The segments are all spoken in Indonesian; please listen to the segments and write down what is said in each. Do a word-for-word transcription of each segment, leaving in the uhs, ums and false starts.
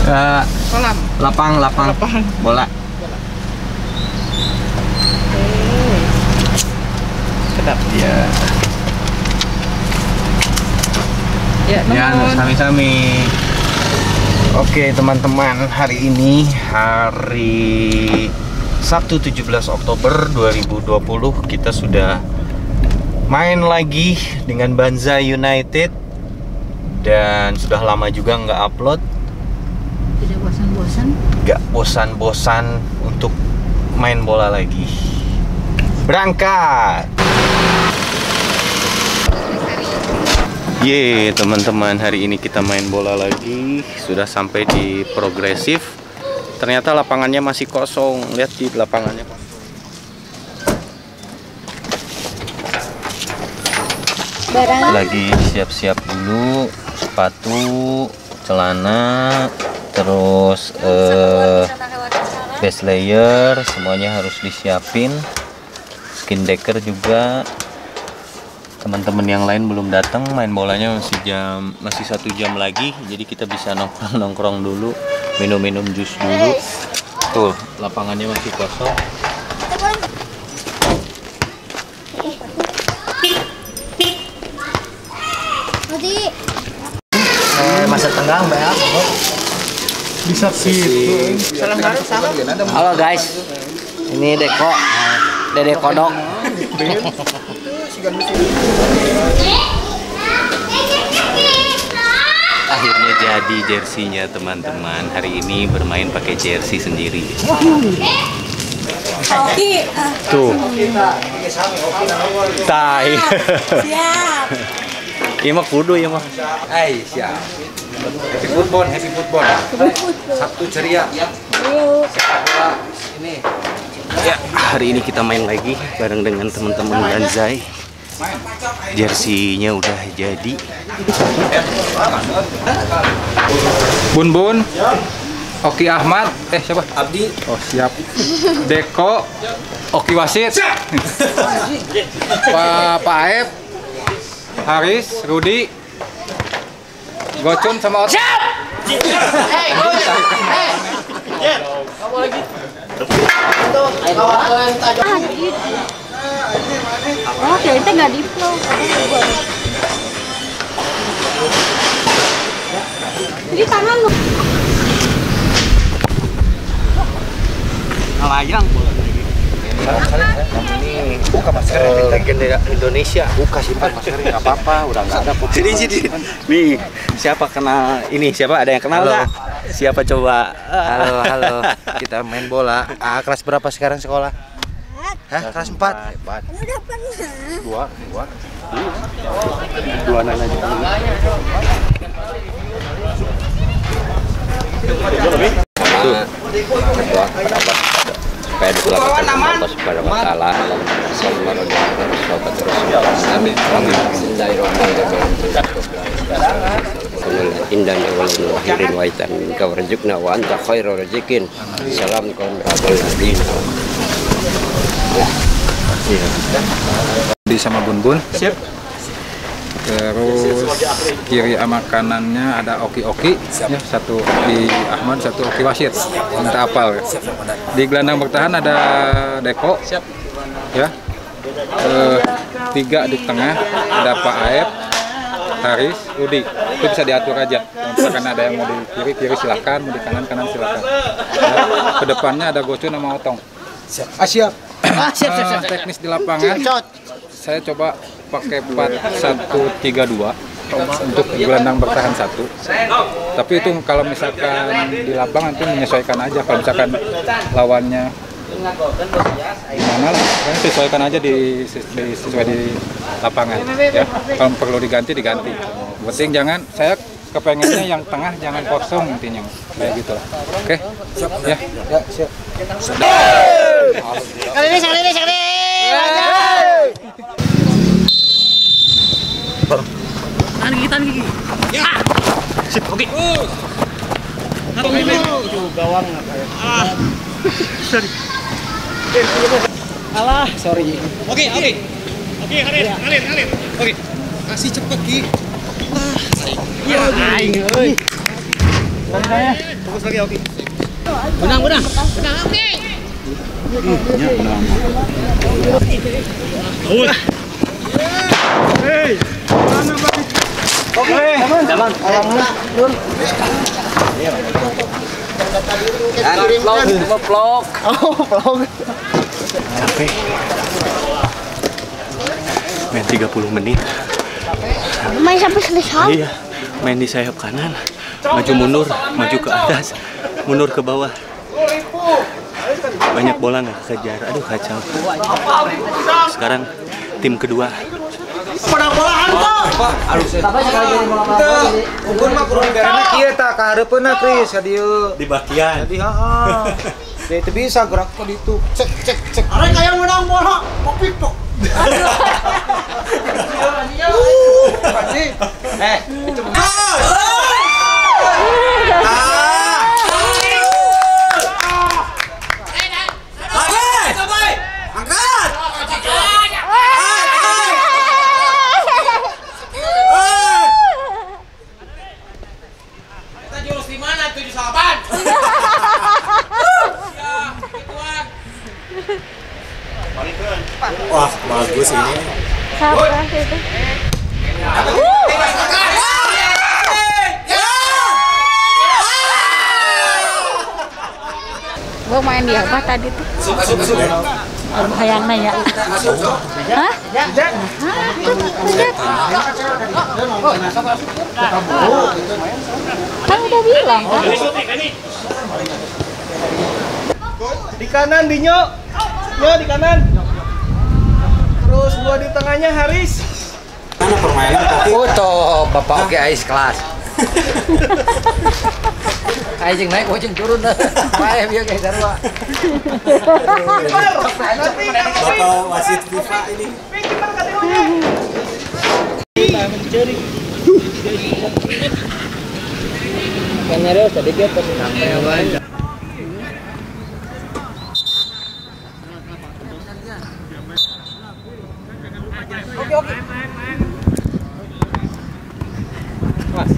Uh, Kolam. Lapang, lapang. Lapang. Bola. Oke. Sedap. Ya. Ya, Ya, nuhun. sami-sami. Oke, teman-teman, hari ini hari Sabtu tujuh belas Oktober dua ribu dua puluh kita sudah main lagi dengan Banza United dan sudah lama juga nggak upload. Tidak bosan-bosan? Nggak bosan-bosan untuk main bola lagi. Berangkat! Ye, teman-teman, hari ini kita main bola lagi. Sudah sampai di progresif. Ternyata lapangannya masih kosong. Lihat di lapangannya kosong. Barang. Lagi siap-siap dulu, sepatu, celana, terus eh, base layer, semuanya harus disiapin. Skin decker juga. Teman-teman yang lain belum datang, main bolanya masih jam masih satu jam lagi, jadi kita bisa nongkrong nongkrong dulu, minum-minum jus dulu. Tuh, lapangannya masih kosong. Eh, masa tengah mbak ya? Bisa sih. Halo guys, ini Deko, Dede Kodok. Akhirnya jadi jersinya teman-teman. Hari ini bermain pakai jersey sendiri. Oke. Tuh. Tai. Siap. Iya mah kudu ya mah. Hai, siap. Happy football, happy football. Sabtu ceria. Sepak bola ini. Ya, hari ini kita main lagi bareng dengan teman-teman Banzai. Jersinya udah jadi. Bun Bun, Oki Ahmad, eh siapa? Abdi. Oh siap. Deko, Oki Wasit, Pak Pak Aep, Haris, Rudi, Gocun sama Ot. Siap. Kamu lagi. Oh, kirain teh nggak di flow. Jadi tangan lu. Layang bola lagi. Ini buka masker Legenda Indonesia. buka simpan masker nggak apa-apa, udah nggak ada. Sini sini. Nih, siapa kenal ini? Siapa ada yang kenal Halo. nggak? Siapa coba? Halo, halo. Kita main bola. Ah, kelas berapa sekarang sekolah? Hah? Kelas empat. Udah pernah. Dua, dua. Dua anak aja. Tuh. Berdoa kepada Allah supaya diselamatkan sama Allah Subhanahu wa taala. Amin. Indan wal muhirin wa itan ka warzuqna wa anta khairur raziqin. Salam kaum rabbil alamin. Di sama Bun Bun. Siap. Terus kiri sama kanannya ada Oki Oki, ya, satu Oki Ahmad, satu Oki Wasit. Minta apal. Ya. Di gelandang bertahan ada Deko, Siap. ya. Eh, tiga di tengah ada Pak Aep, Haris, Rudi. Itu bisa diatur aja. Kalau misalkan ada yang mau di kiri kiri silakan, mau di kanan kanan silakan. Ya. Kedepannya ada Gocun sama Otong. Ah, siap. Ah, siap, siap, siap. Teknis di lapangan. Saya coba pakai empat satu tiga dua untuk gelandang bertahan satu. Tapi itu kalau misalkan di lapangan nanti menyesuaikan aja. Kalau misalkan lawannya gimana lah, kan sesuaikan aja di, di sesuai di lapangan. Ya, kalau perlu diganti diganti. Penting jangan saya kepengennya yang tengah jangan kosong intinya kayak gitu lah. Oke, siap ya. Ya siap. Kali ini, kali ini, kali ini. Tahan gigi, tahan gigi. Ya. Sip, oke. Gawang apa ya? Ah. Sorry. Alah, sorry. Oke, oke. Oke, Halil, Halil, Halil. Oke. Kasih cepet, Ki. Ya, aing euy. Fokus lagi, oke. Benang, benang. Benang, oke. Awas. Hei. Mana Bang? Oke, jalan. Alhamdulillah. Vlog, vlog. Oh, vlog. Capek. Main tiga puluh menit. Main sampai selesai. Iya, main di sayap kanan. Maju mundur, maju ke atas, mundur ke bawah. Banyak bola nggak kejar. Aduh kacau. Sekarang tim kedua. Bola-bolaan kok. Unggul mah kurang garana kieu tah ka hareupeuna Kris ka dieu. Di bagian. Jadi heeh. Jadi teu bisa gerak ke ditu. Cek cek cek. Arek kayak menang bola, popik kok. Eh, itu Wah, bagus ini. Sabar itu. Gua main di apa tadi tuh? Hayangna ya. Hah? Kan udah bilang kan? Di kanan Dinyo. Nyo di kanan. Terus gua di tengahnya Haris. mana permainan tapi foto Bapak oke ais kelas. Ais yang naik, ojeng turun dah. Paeh biar kayak sarua. Bapak wasit FIFA ini. Kanyari sedikit sampai. Oke oke. Mas.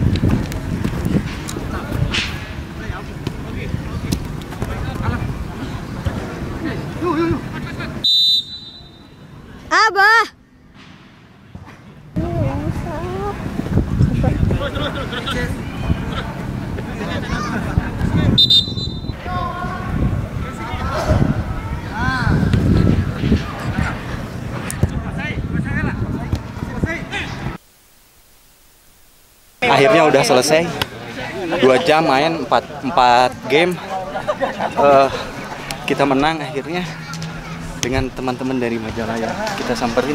Abah. Akhirnya udah selesai. Dua jam main empat empat game. Uh, kita menang akhirnya dengan teman-teman dari Majalaya. Kita samperin.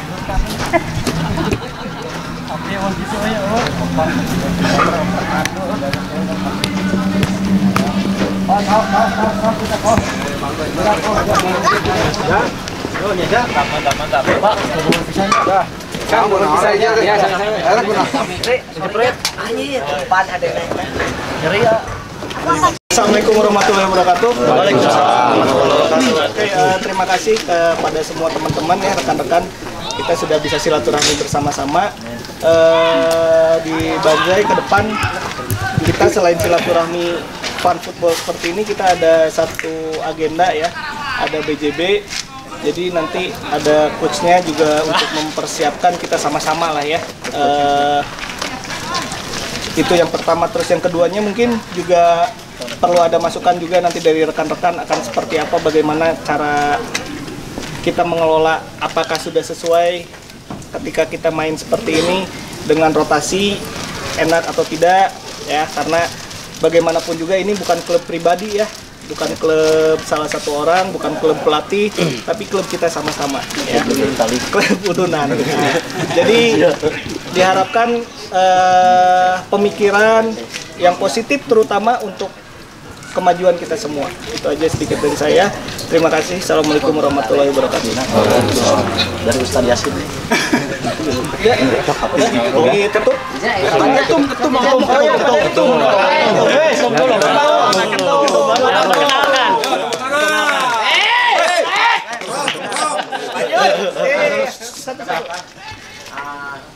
Assalamualaikum warahmatullahi wabarakatuh. Waalaikumsalam. Oke, uh, terima kasih kepada semua teman-teman ya, rekan-rekan. Kita sudah bisa silaturahmi bersama-sama uh, di Banjai. Ke depan kita selain silaturahmi fun football seperti ini, kita ada satu agenda ya, ada B J B. Jadi nanti ada coachnya juga untuk mempersiapkan kita sama-sama lah ya. Uh, itu yang pertama. Terus yang keduanya mungkin juga perlu ada masukan juga nanti dari rekan-rekan akan seperti apa, bagaimana cara kita mengelola, apakah sudah sesuai ketika kita main seperti ini dengan rotasi enak atau tidak ya, karena bagaimanapun juga ini bukan klub pribadi ya, bukan klub salah satu orang, bukan klub pelatih, tapi klub kita sama-sama ya, klub udunan. Jadi diharapkan uh, pemikiran yang positif terutama untuk kemajuan kita semua. Itu aja sedikit dari saya. Terima kasih. Assalamualaikum warahmatullahi wabarakatuh. Dari Ustaz Yasin. Ya, udah ketup. Ketum, ketum, ketum, ketum. Eh, sebelum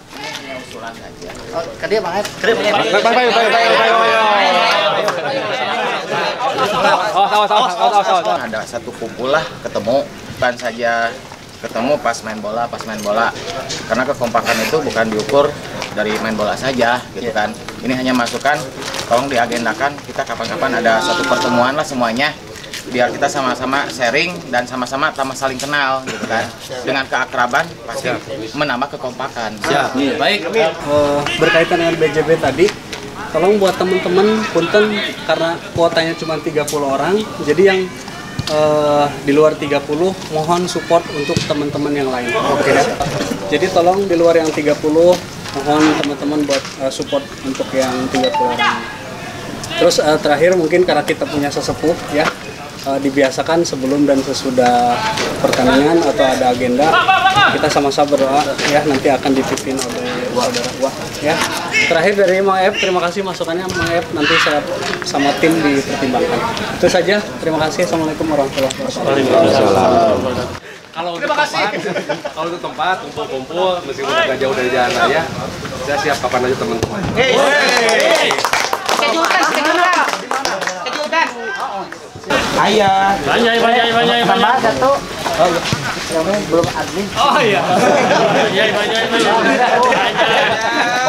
Ke dia banget. Bye bye bye bye bye. Ada satu kumpul lah, ketemu, bukan saja ketemu pas main bola, pas main bola. Karena kekompakan itu bukan diukur dari main bola saja, gitu kan. Ini hanya masukan, tolong diagendakan kita kapan-kapan ada satu pertemuan lah semuanya, biar kita sama-sama sharing dan sama-sama tambah saling kenal, gitu kan. Dengan keakraban pasti menambah kekompakan. Baik, uh, berkaitan dengan B J B tadi, tolong buat teman-teman punten karena kuotanya cuma tiga puluh orang, jadi yang uh, di luar tiga puluh mohon support untuk teman-teman yang lain. Oke okay. Jadi tolong di luar yang tiga puluh mohon teman-teman buat uh, support untuk yang tiga puluh orang. Terus uh, terakhir mungkin karena kita punya sesepuh ya, uh, dibiasakan sebelum dan sesudah pertandingan atau ada agenda kita sama-sama berdoa ya, nanti akan dipimpin oleh saudara Wah ya. Terakhir dari Mang Ep, terima kasih masukannya Mang Ep, nanti saya sama tim dipertimbangkan. Itu saja, terima kasih. Assalamualaikum warahmatullahi wabarakatuh. Kalau untuk tempat, kalau untuk tempat kumpul-kumpul meskipun agak jauh dari jalan raya, saya siap kapan aja teman-teman. Kejutan, kejutan, kejutan. Ayah. Banyak, banyak, banyak, banyak. Satu. Oh iya. Belum admin. Oh iya. Banyak, banyak, banyak.